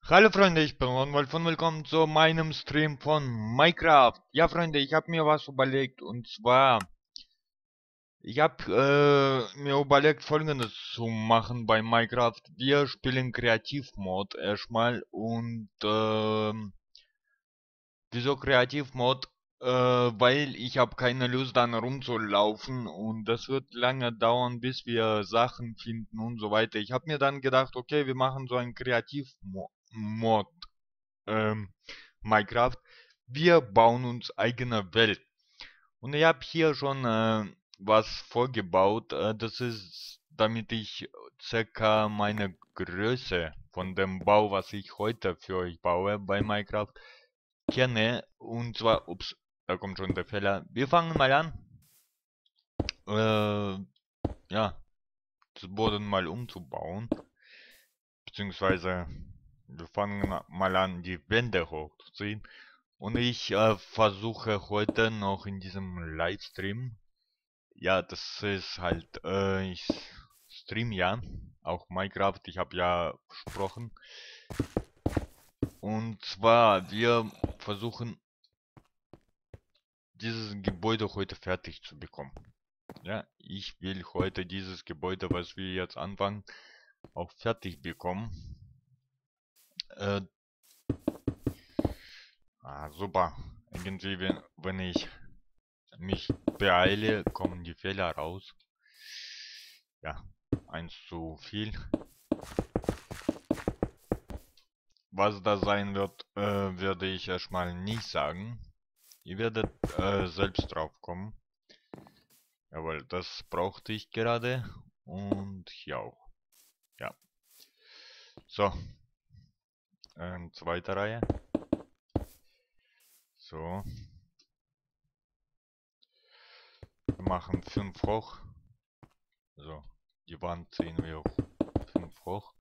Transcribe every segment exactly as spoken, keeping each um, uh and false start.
Hallo Freunde, ich bin Ronwolf und willkommen zu meinem Stream von Minecraft. Ja Freunde, ich habe mir was überlegt und zwar, ich habe äh, mir überlegt Folgendes zu machen bei Minecraft. Wir spielen Kreativmod erstmal und ähm, wieso Kreativmod? Äh, weil ich habe keine Lust dann rumzulaufen und das wird lange dauern, bis wir Sachen finden und so weiter. Ich habe mir dann gedacht, okay, wir machen so einen Kreativmod ähm, Minecraft. Wir bauen uns eigene Welt. Und ich habe hier schon äh, was vorgebaut. Äh, das ist, damit ich circa meine Größe von dem Bau, was ich heute für euch baue bei Minecraft, kenne. Und zwar, ups, da kommt schon der Fehler. Wir fangen mal an. Äh, ja, das Boden mal umzubauen. Beziehungsweise, wir fangen mal an, die Wände hochzuziehen. Und ich äh, versuche heute noch in diesem Livestream, ja, das ist halt, äh, ich stream ja, auch Minecraft, ich habe ja versprochen. Und zwar, wir versuchen, dieses Gebäude heute fertig zu bekommen. Ja, ich will heute dieses Gebäude, was wir jetzt anfangen, auch fertig bekommen. Äh, ah, super. Irgendwie, wenn, wenn ich mich beeile, kommen die Fehler raus. Ja, eins zu viel. Was das sein wird, äh, werde ich erstmal nicht sagen. Ihr werdet äh, selbst drauf kommen. Jawohl, das brauchte ich gerade. Und hier auch. Ja. So, äh, zweite Reihe. So. Wir machen fünf hoch. So, die Wand ziehen wir auf fünf hoch.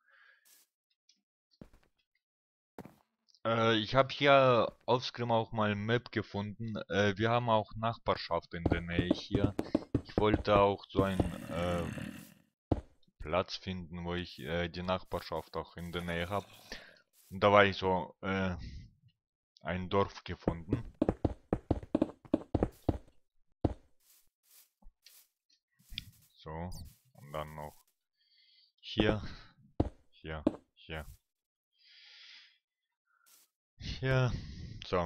Äh, ich habe hier offscreen auch mal Map gefunden. Äh, wir haben auch Nachbarschaft in der Nähe hier. Ich wollte auch so ein äh, Platz finden, wo ich äh, die Nachbarschaft auch in der Nähe habe. Und da war ich so äh, ein Dorf gefunden. So, und dann noch hier, hier, hier, hier. So,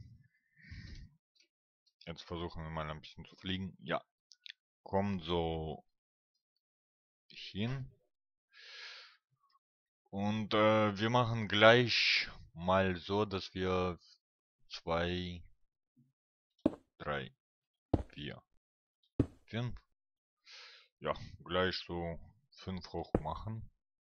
jetzt versuchen wir mal ein bisschen zu fliegen. Ja, kommen so hin. Und äh, wir machen gleich mal so, dass wir zwei, drei, vier, fünf, ja, gleich so fünf hoch machen.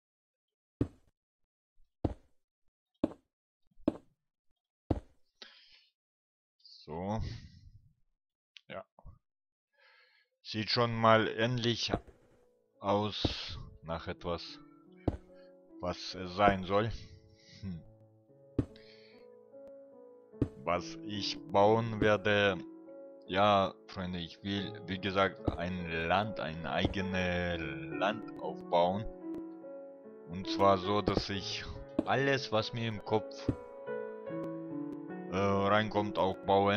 So, ja. Sieht schon mal ähnlich aus nach etwas, was es sein soll. Hm. Was ich bauen werde, ja, Freunde, ich will, wie gesagt, ein Land, ein eigenes Land aufbauen. Und zwar so, dass ich alles, was mir im Kopf äh, reinkommt, auch baue.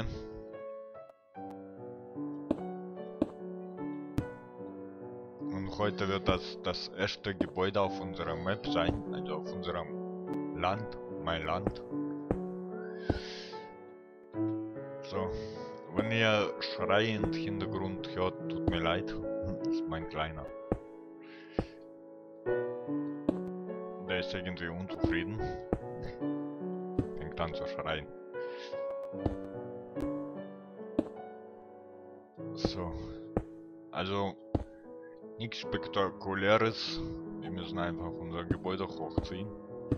Und heute wird das das erste Gebäude auf unserer Map sein, also auf unserem Land, mein Land. So, wenn ihr schreiend Hintergrund hört, tut mir leid, das ist mein Kleiner. Der ist irgendwie unzufrieden, fängt an zu schreien. So, also nichts Spektakuläres, wir müssen einfach unser Gebäude hochziehen.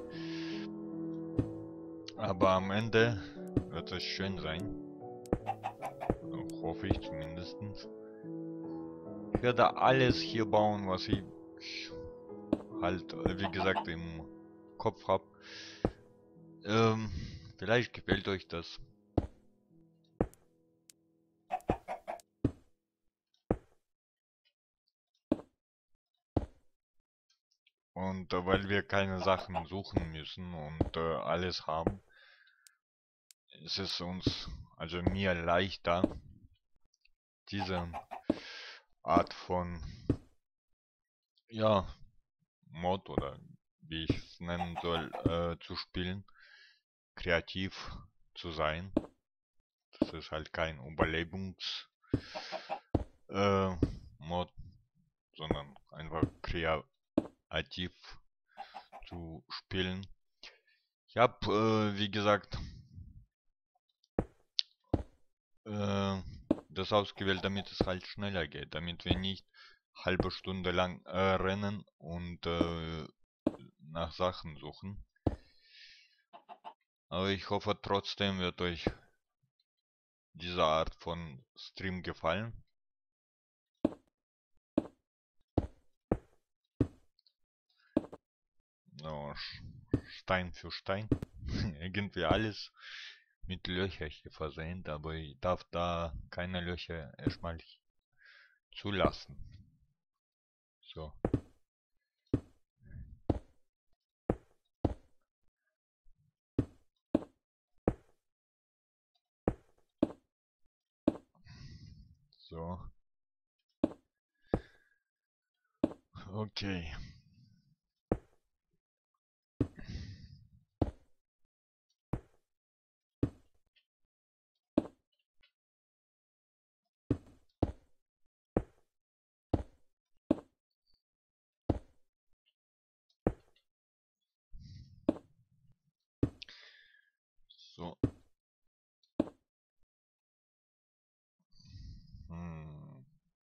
Aber am Ende wird es schön sein. Hoffe ich zumindest. Ich werde alles hier bauen, was ich halt, wie gesagt, im Kopf habe. Ähm, vielleicht gefällt euch das. Und äh, weil wir keine Sachen suchen müssen und äh, alles haben, ist es uns, also mir leichter, diese Art von, ja, Mod oder wie ich es nennen soll, äh, zu spielen, kreativ zu sein. Das ist halt kein Überlebungs äh, Mod, sondern einfach kreativ zu spielen. Ich habe, äh, wie gesagt, äh, das ausgewählt, damit es halt schneller geht, damit wir nicht halbe Stunde lang äh, rennen und äh, nach Sachen suchen. Aber ich hoffe trotzdem wird euch diese Art von Stream gefallen. So, Stein für Stein. Irgendwie alles mit Löcher hier versehen, aber ich darf da keine Löcher erstmal zulassen. So. So. Okay. So. Hm.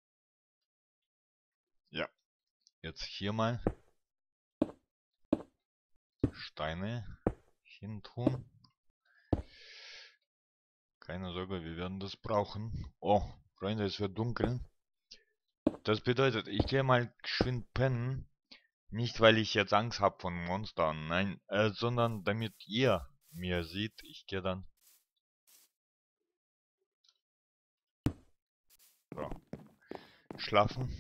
Ja. Jetzt hier mal Steine hin tun. Keine Sorge, wir werden das brauchen. Oh, Freunde, es wird dunkel. Das bedeutet, ich gehe mal geschwind pennen. Nicht, weil ich jetzt Angst habe von Monstern, nein, äh, sondern damit ihr mir seht. Ich gehe dann so, schlafen.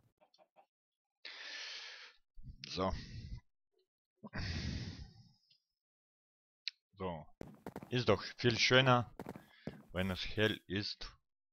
So. So. Ist doch viel schöner, wenn es hell ist.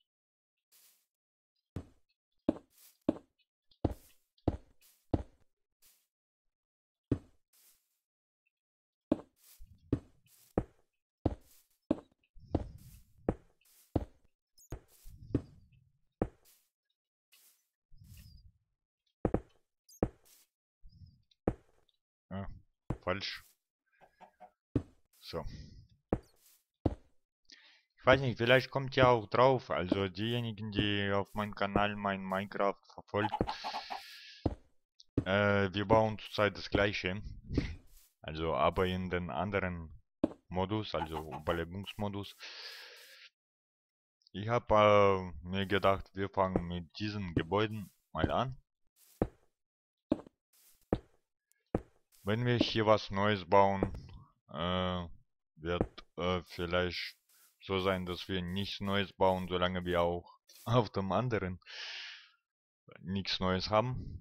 Ja, falsch. So. Ich weiß nicht, vielleicht kommt ja auch drauf. Also diejenigen, die auf meinem Kanal mein Minecraft verfolgt. Äh, wir bauen zurzeit das gleiche. Also aber in den anderen Modus, also Überlebensmodus. Ich habe äh, mir gedacht, wir fangen mit diesen Gebäuden mal an. Wenn wir hier was Neues bauen, äh, wird äh, vielleicht so sein, dass wir nichts Neues bauen, solange wir auch auf dem anderen nichts Neues haben.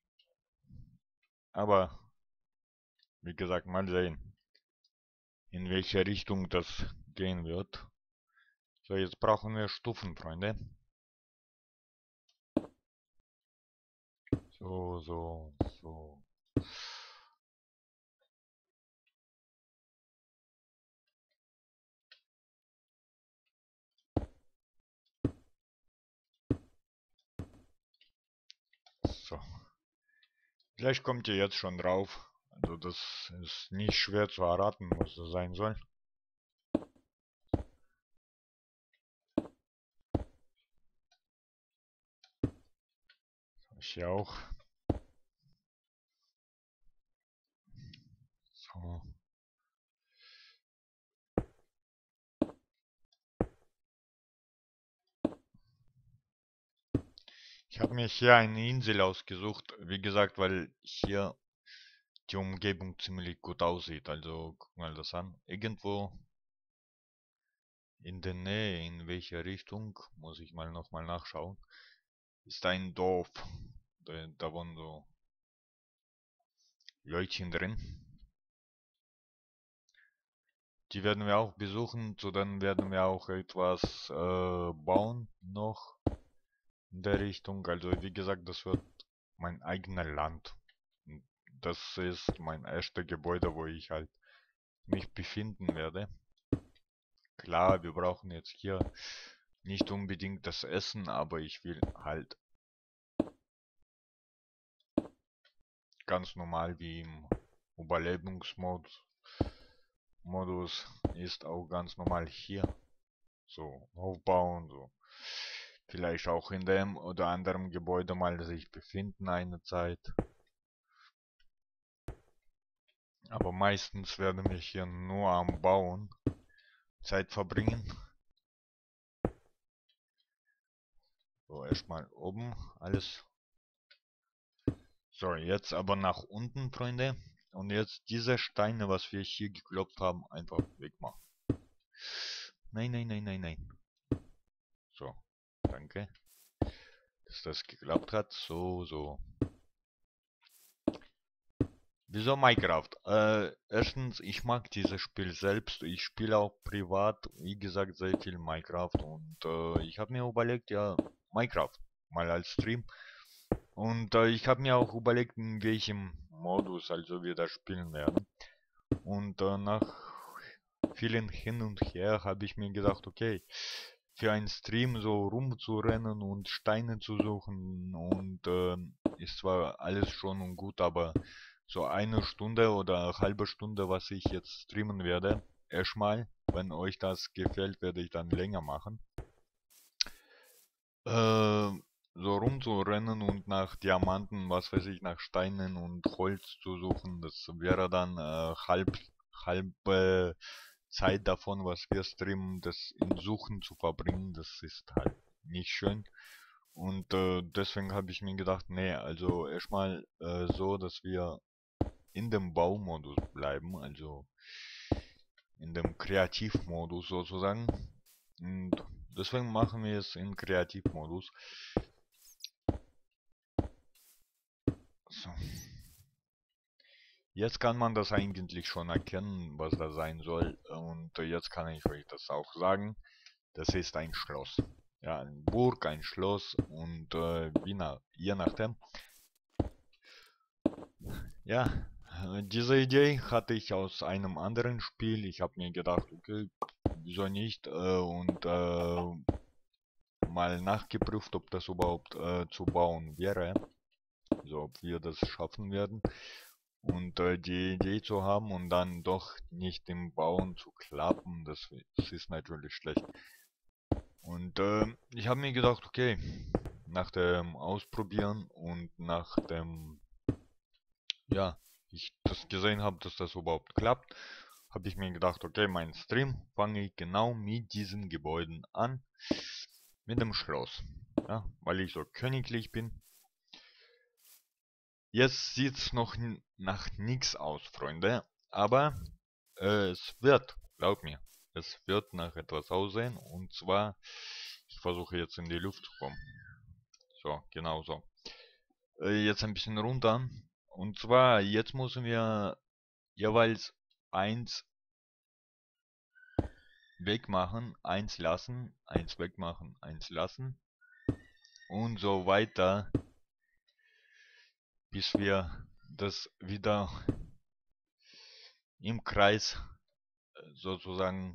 Aber wie gesagt, mal sehen, in welche Richtung das gehen wird. So, jetzt brauchen wir Stufen, Freunde. So, so, so. So. Vielleicht kommt ihr jetzt schon drauf. Also das ist nicht schwer zu erraten, was das sein soll. Ich hier auch. So. Ich habe mir hier eine Insel ausgesucht. Wie gesagt, weil hier die Umgebung ziemlich gut aussieht. Also guck mal das an. Irgendwo in der Nähe, in welche Richtung, muss ich mal nochmal nachschauen, ist ein Dorf. Da, da wohnen so Leutchen drin. Die werden wir auch besuchen, so dann werden wir auch etwas äh, bauen noch in der Richtung. Also wie gesagt, das wird mein eigenes Land. Das ist mein erstes Gebäude, wo ich halt mich befinden werde. Klar, wir brauchen jetzt hier nicht unbedingt das Essen, aber ich will halt ganz normal wie im Überlebensmodus Modus ist auch ganz normal hier so aufbauen, so vielleicht auch in dem oder anderen Gebäude mal sich befinden eine Zeit. Aber meistens werden wir hier nur am Bauen Zeit verbringen. So, erstmal oben alles. So, jetzt aber nach unten, Freunde. Und jetzt diese Steine, was wir hier geklopft haben, einfach wegmachen. Nein, nein, nein, nein, nein. So, danke, dass das geklappt hat. So, so. Wieso Minecraft? Äh, erstens, ich mag dieses Spiel selbst. Ich spiele auch privat, wie gesagt, sehr viel Minecraft. Und äh, ich habe mir überlegt, ja, Minecraft mal als Stream. Und äh, ich habe mir auch überlegt, in welchem Modus also wir das spielen werden. Und äh, nach vielen Hin und Her habe ich mir gedacht, okay, für einen Stream so rumzurennen und Steine zu suchen und äh, ist zwar alles schon und gut, aber so eine Stunde oder halbe Stunde, was ich jetzt streamen werde, erstmal, wenn euch das gefällt, werde ich dann länger machen. Äh, so rumzurennen und nach Diamanten, was weiß ich, nach Steinen und Holz zu suchen, das wäre dann äh, halb, halbe Zeit davon, was wir streamen, das in Suchen zu verbringen, das ist halt nicht schön. Und äh, deswegen habe ich mir gedacht, nee, also erstmal äh, so, dass wir in dem Baumodus bleiben, also in dem Kreativmodus sozusagen. Und deswegen machen wir es in Kreativmodus. So. Jetzt kann man das eigentlich schon erkennen, was da sein soll. Und jetzt kann ich euch das auch sagen. Das ist ein Schloss. Ja, eine Burg, ein Schloss und äh, wie na, je nachdem. Ja, äh, diese Idee hatte ich aus einem anderen Spiel. Ich habe mir gedacht, okay, wieso nicht? Äh, und äh, mal nachgeprüft, ob das überhaupt äh, zu bauen wäre. Also ob wir das schaffen werden. Und äh, die Idee zu haben und dann doch nicht im Bauen zu klappen, das, das ist natürlich schlecht. Und äh, ich habe mir gedacht, okay, nach dem Ausprobieren und nach dem, ja, ich das gesehen habe, dass das überhaupt klappt, habe ich mir gedacht, okay, mein Stream fange ich genau mit diesen Gebäuden an, mit dem Schloss, ja, weil ich so königlich bin. Jetzt sieht's noch nach nichts aus, Freunde, aber äh, es wird, glaub mir, es wird nach etwas aussehen und zwar, ich versuche jetzt in die Luft zu kommen. So, genau so. Äh, jetzt ein bisschen runter. Und zwar, jetzt müssen wir jeweils eins wegmachen, eins lassen, eins wegmachen, eins lassen und so weiter, bis wir das wieder im Kreis äh, sozusagen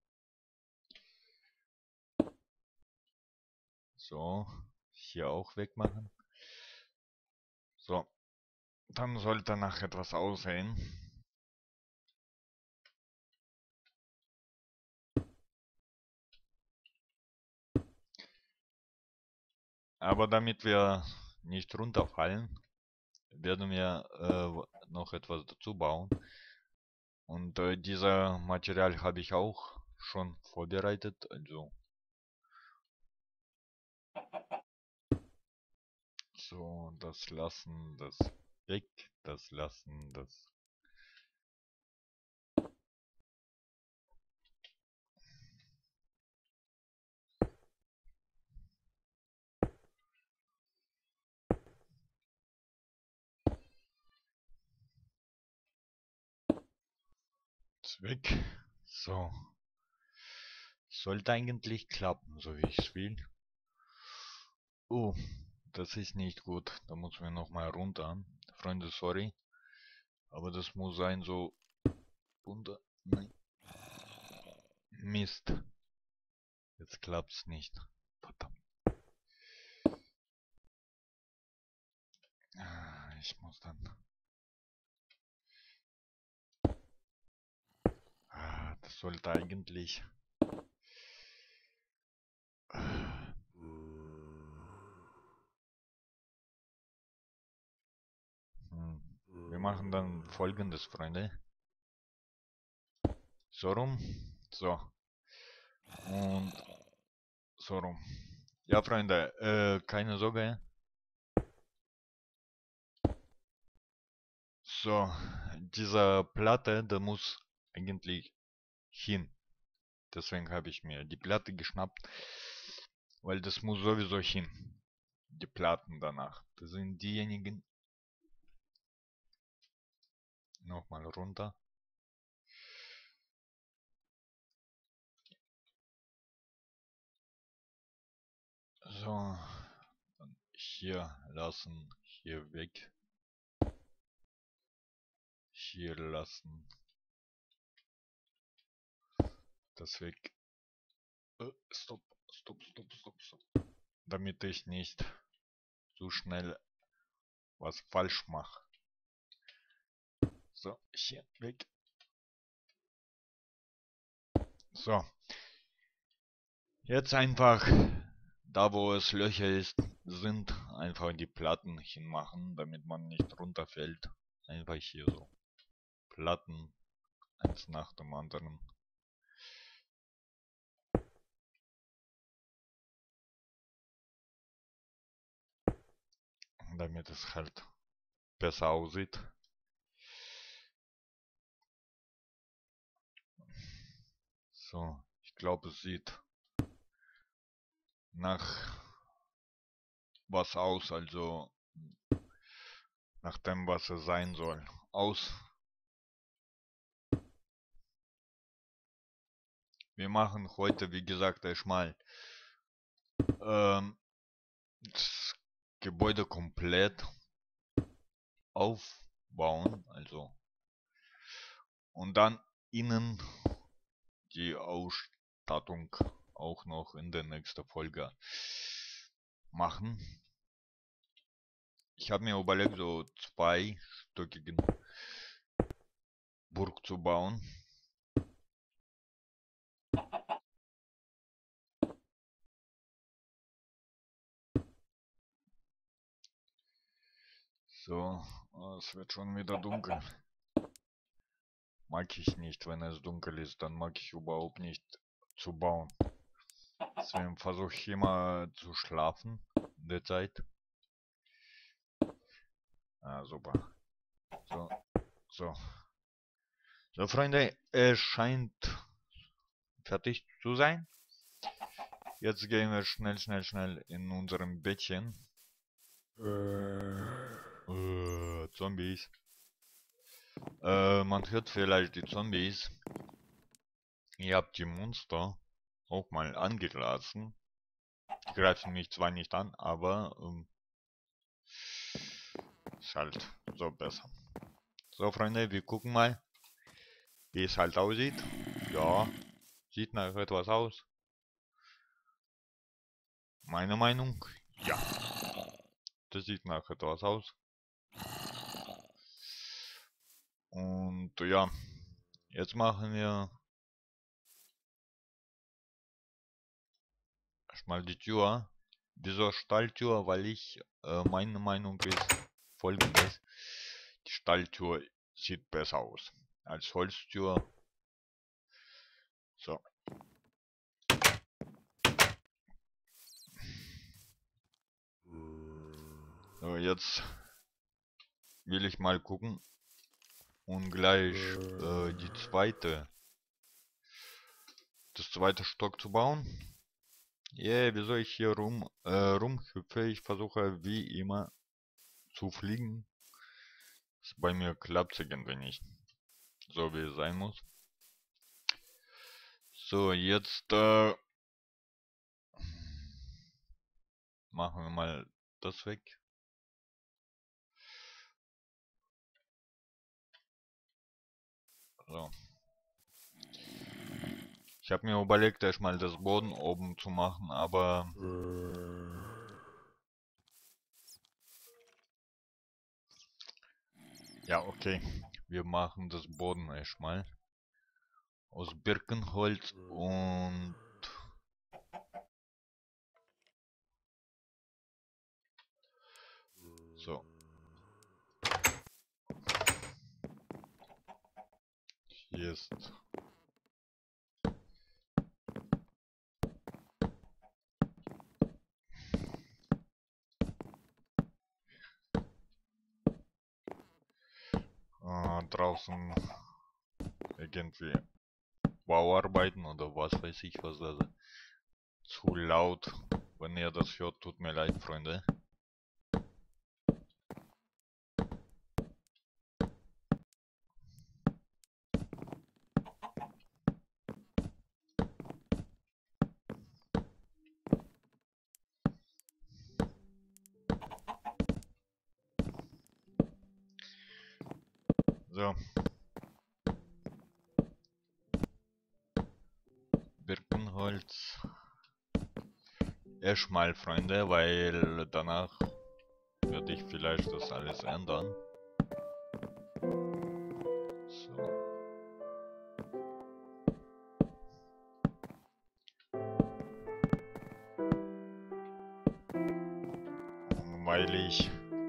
so hier auch wegmachen. So, dann sollte nach etwas aussehen. Aber damit wir nicht runterfallen, werden wir äh, noch etwas dazu bauen. Und äh, dieser Material habe ich auch schon vorbereitet. Also so, das lassen, das weg, das lassen, das. ist weg. So. Sollte eigentlich klappen, so wie ich es will. Oh, das ist nicht gut. Da muss man nochmal runter. Freunde, sorry. Aber das muss sein, so runter. Nein. Mist. Jetzt klappt's nicht. Verdammt. Ich muss dann... Ah, das sollte eigentlich... Hm. Wir machen dann Folgendes, Freunde. So rum. So. Und so rum. Ja, Freunde, äh, keine Sorge. So, diese Platte, da muss eigentlich hin. Deswegen habe ich mir die Platte geschnappt, weil das muss sowieso hin. Die Platten danach. Das sind diejenigen. Nochmal runter. So, dann hier lassen, hier weg. Hier lassen. Das weg. Äh, stopp, stopp, stopp, stopp, stopp. Damit ich nicht zu schnell was falsch mache. So, hier weg. So. Jetzt einfach da, wo es Löcher ist, sind, einfach die Platten hinmachen, damit man nicht runterfällt. Einfach hier so. Platten, eins nach dem anderen. Damit es halt besser aussieht. So, ich glaube, es sieht nach was aus, also nach dem, was es sein soll, aus. Wir machen heute, wie gesagt, erstmal ähm, das Gebäude komplett aufbauen, also und dann innen die Ausstattung auch noch in der nächsten Folge machen. Ich habe mir überlegt, so zweistöckigen Burg zu bauen. So, es wird schon wieder dunkel. Mag ich nicht, wenn es dunkel ist, dann mag ich überhaupt nicht zu bauen. Deswegen versuche ich immer zu schlafen in der Zeit. Ah, super. So, so. So, Freunde, es scheint fertig zu sein. Jetzt gehen wir schnell, schnell, schnell in unserem Bettchen. Äh, Zombies. Äh, man hört vielleicht die Zombies. Ihr habt die Monster auch mal angelassen. Die greifen mich zwar nicht an, aber ähm, ist halt so besser. So, Freunde, wir gucken mal, wie es halt aussieht. Ja, sieht nach etwas aus. Meine Meinung, ja. Das sieht nach etwas aus. Und ja, jetzt machen wir erstmal die Tür. Wieso Stalltür? Weil ich, äh, meine Meinung ist folgendes. Die Stalltür sieht besser aus als Holztür. So. So, jetzt will ich mal gucken und gleich äh, die zweite, das zweite Stock zu bauen. Yeah, wieso ich hier rum, äh, rumhüpfe? Ich versuche wie immer zu fliegen. Bei mir klappt es irgendwie nicht, so wie es sein muss. So, jetzt äh, machen wir mal das weg. So. Ich habe mir überlegt, erstmal das Boden oben zu machen, aber ja, okay. Wir machen das Boden erstmal aus Birkenholz und so. Hier ist äh, draußen irgendwie Bauarbeiten oder was weiß ich was das ist. Zu laut. Wenn ihr das hört, tut mir leid, Freunde. So. Birkenholz. Erstmal, Freunde, weil danach werde ich vielleicht das alles ändern. So. Und weil ich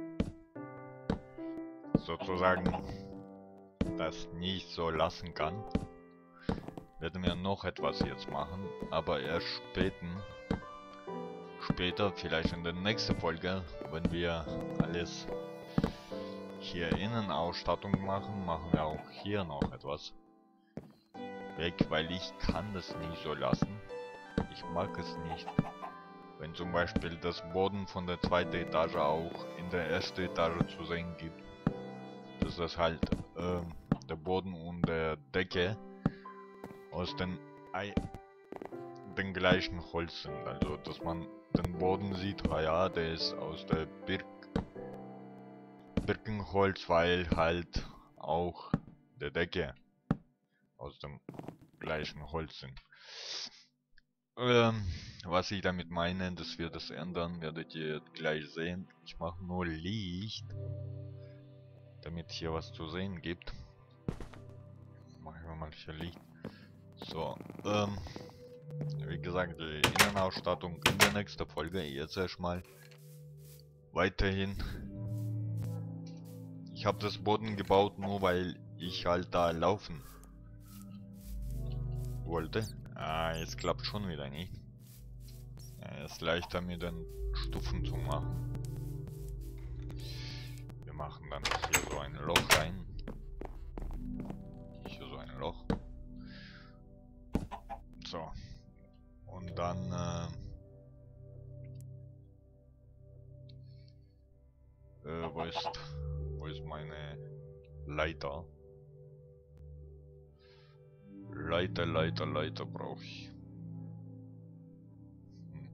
sozusagen das nicht so lassen kann, werden wir noch etwas jetzt machen, aber erst späten, später, vielleicht in der nächsten Folge, wenn wir alles hier Innenausstattung machen, machen wir auch hier noch etwas weg, weil ich kann das nicht so lassen. Ich mag es nicht, wenn zum Beispiel das Boden von der zweiten Etage auch in der ersten Etage zu sehen gibt. Dass das halt ähm, der Boden und der Decke aus den, Ei den gleichen Holz sind. Also dass man den Boden sieht, ah ja, der ist aus der Birk Birkenholz, weil halt auch der Decke aus dem gleichen Holz sind. Ähm, was ich damit meine, dass wir das ändern, werdet ihr gleich sehen. Ich mache nur Licht, damit hier was zu sehen gibt. Machen wir mal hier Licht. So, ähm, wie gesagt, die Innenausstattung in der nächsten Folge. Jetzt erstmal weiterhin. Ich habe das Boden gebaut, nur weil ich halt da laufen wollte. Ah, jetzt klappt schon wieder nicht. Ja, ist leichter mit den Stufen zu machen. Wir machen dann hier so ein Loch rein. Hier so ein Loch. So. Und dann äh, äh, wo ist wo ist meine Leiter? Leiter, Leiter, Leiter brauche ich. Hm.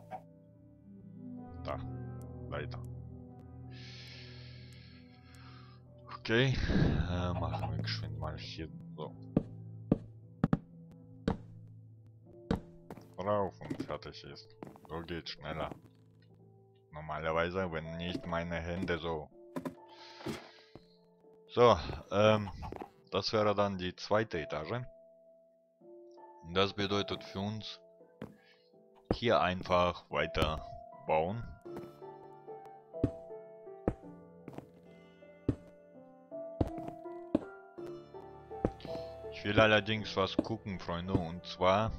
Da, Leiter. Okay, äh, machen wir geschwind mal hier so. Drauf und fertig ist. So geht schneller. Normalerweise, wenn nicht meine Hände so. So, ähm, das wäre dann die zweite Etage. Das bedeutet für uns, hier einfach weiter bauen. Ich will allerdings was gucken, Freunde, und zwar,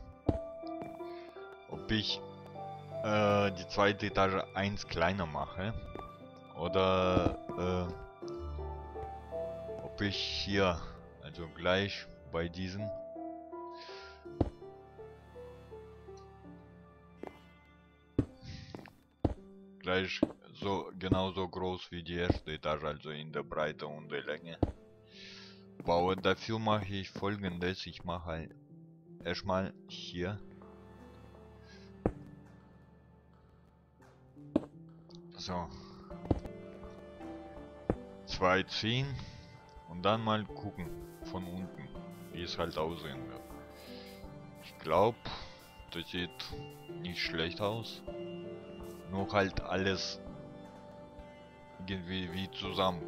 ob ich äh, die zweite Etage eins kleiner mache oder äh, ob ich hier, also gleich bei diesen gleich so genauso groß wie die erste Etage, also in der Breite und der Länge baue. Dafür mache ich Folgendes: Ich mache erstmal hier. So. Zwei ziehen und dann mal gucken von unten, wie es halt aussehen wird. Ich glaube, das sieht nicht schlecht aus. Nur halt alles irgendwie wie zusammen.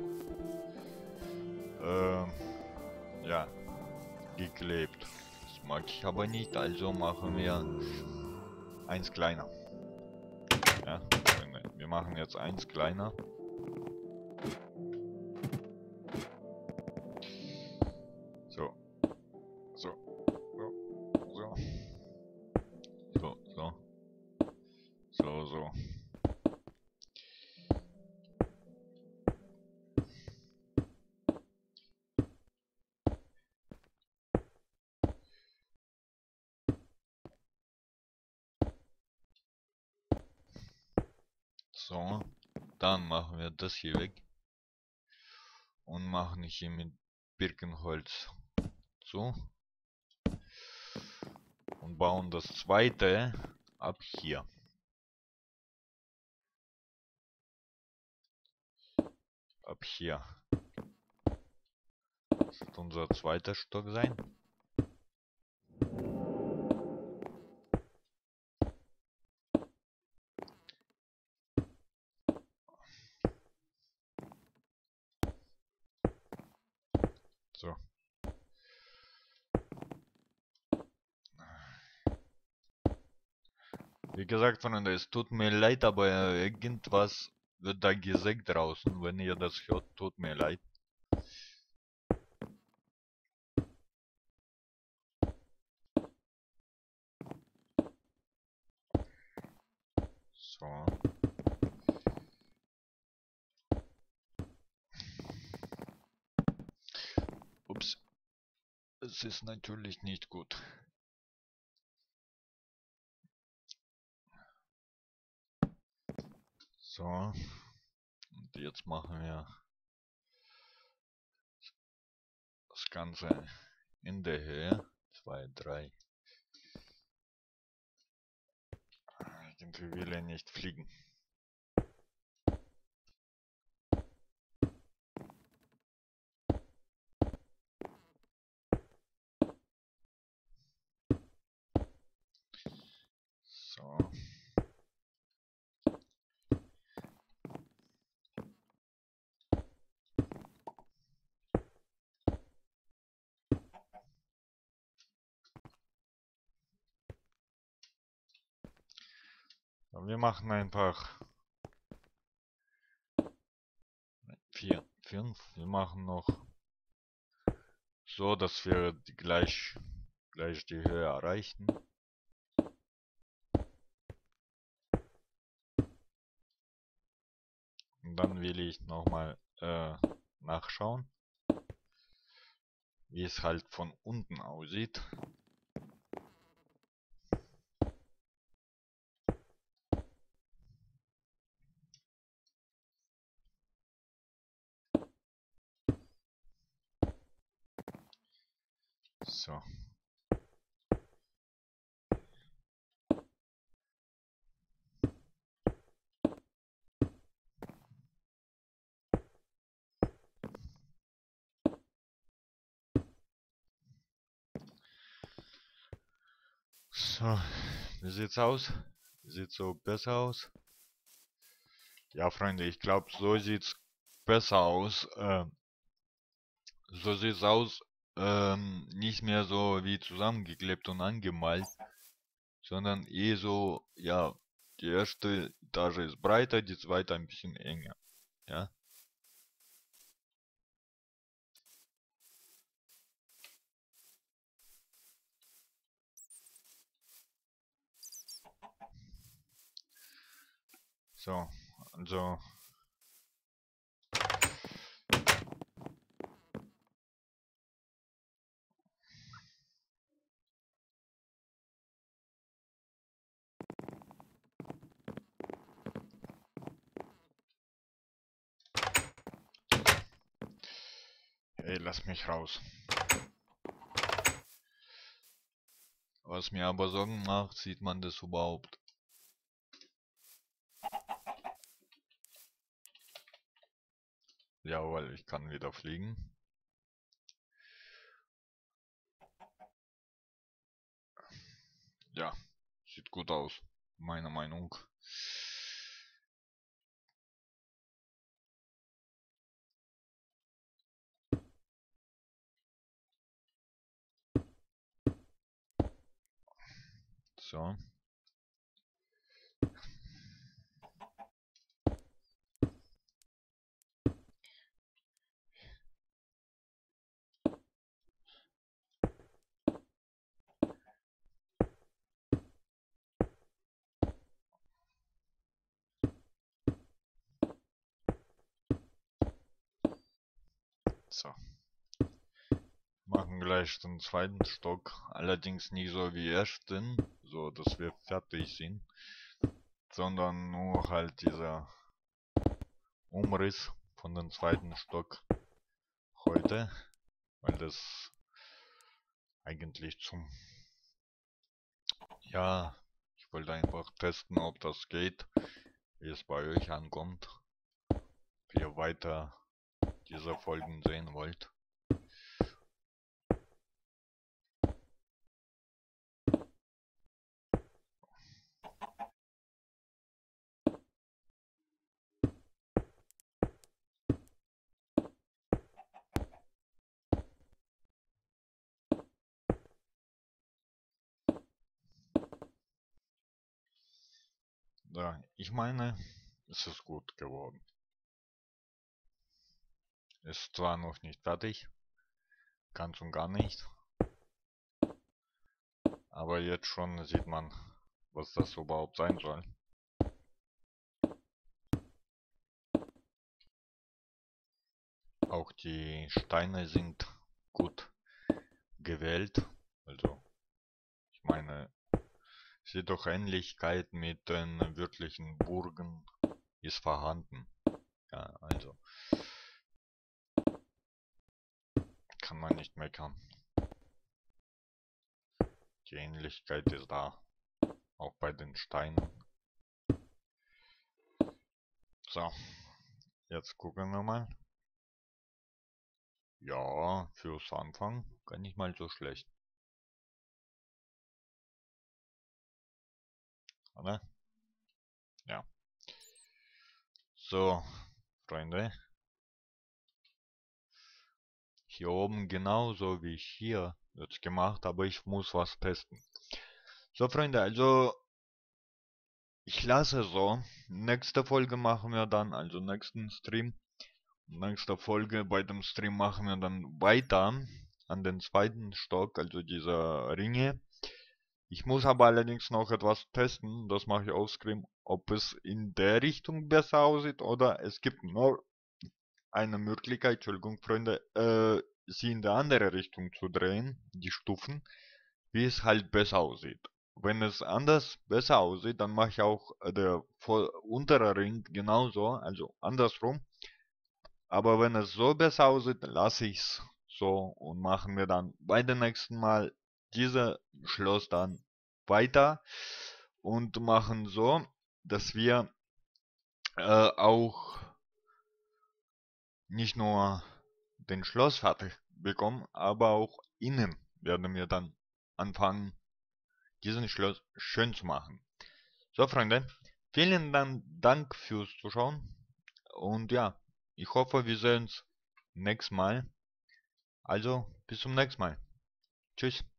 Ähm, ja, geklebt. Das mag ich aber nicht, also machen wir eins kleiner. Ja, wir machen jetzt eins kleiner. So. So. So. So. So. So. So, so. So. Dann machen wir das hier weg. Und machen hier mit Birkenholz so. Und bauen das zweite ab hier. Ab hier. Das wird unser zweiter Stock sein. So. Wie gesagt, Freunde, es tut mir leid, aber irgendwas wird da gesagt draußen. Wenn ihr das hört, tut mir leid. So. Ups. Es ist natürlich nicht gut. So. Und jetzt machen wir das Ganze in der Höhe. zwei, drei. Irgendwie will er nicht fliegen. So. So, wir machen einfach vier, fünf. Wir machen noch so, dass wir die gleich, gleich die Höhe erreichen. Und dann will ich nochmal äh, nachschauen, wie es halt von unten aussieht. So. So, wie sieht's aus? Sieht so besser aus? Ja, Freunde, ich glaube, so sieht's besser aus. Ähm, so sieht's aus. Ähm, nicht mehr so wie zusammengeklebt und angemalt, sondern eh so, ja, die erste Etage ist breiter, die zweite ein bisschen enger. Ja. So, also. Ey, lass mich raus. Was mir aber Sorgen macht, sieht man das überhaupt? Ja, weil ich kann wieder fliegen. Ja, sieht gut aus, meiner Meinung. So. So. Machen gleich den zweiten Stock, allerdings nicht so wie ersten, so dass wir fertig sind, sondern nur halt dieser Umriss von dem zweiten Stock heute, weil das eigentlich zum, ja, ich wollte einfach testen, ob das geht, wie es bei euch ankommt, wie ihr weiter diese Folgen sehen wollt. Ja, ich meine, es ist gut geworden. Ist zwar noch nicht fertig, ganz und gar nicht, aber jetzt schon sieht man, was das überhaupt sein soll. Auch die Steine sind gut gewählt, also ich meine, sieht doch Ähnlichkeit mit den wirklichen Burgen ist vorhanden. Ja, also kann man nicht meckern. Die Ähnlichkeit ist da, auch bei den Steinen. So, jetzt gucken wir mal. Ja, fürs Anfang gar nicht mal so schlecht. Oder? Ja. So, Freunde. Hier oben genauso wie ich hier jetzt gemacht, aber ich muss was testen. So, Freunde, also ich lasse so. Nächste Folge machen wir dann, also nächsten Stream. Nächste Folge bei dem Stream machen wir dann weiter an den zweiten Stock, also dieser Ringe. Ich muss aber allerdings noch etwas testen, das mache ich auf Stream, ob es in der Richtung besser aussieht oder es gibt nur eine Möglichkeit, Entschuldigung Freunde, äh, sie in der andere Richtung zu drehen, die Stufen, wie es halt besser aussieht. Wenn es anders besser aussieht, dann mache ich auch äh, der voll untere Ring genauso, also andersrum. Aber wenn es so besser aussieht, lasse ich es so und machen wir dann bei dem nächsten Mal dieses Schloss dann weiter und machen so, dass wir äh, auch nicht nur den Schloss fertig bekommen, aber auch innen werden wir dann anfangen, diesen Schloss schön zu machen. So, Freunde, vielen Dank fürs Zuschauen und ja, ich hoffe, wir sehen uns nächstes Mal. Also, bis zum nächsten Mal. Tschüss.